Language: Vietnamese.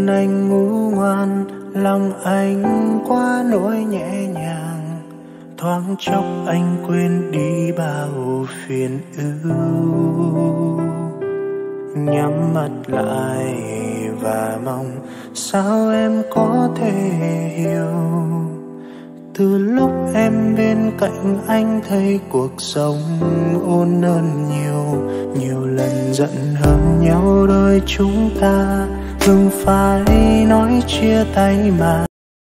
anh ngủ ngoan, lòng anh quá nỗi nhẹ nhàng. Thoáng chốc anh quên đi bao phiền ưu. Nhắm mắt lại và mong sao em có thể hiểu. Từ lúc em bên cạnh anh thấy cuộc sống ôn hơn nhiều. Nhiều lần giận hờn nhau đôi chúng ta, đừng phải nói chia tay mà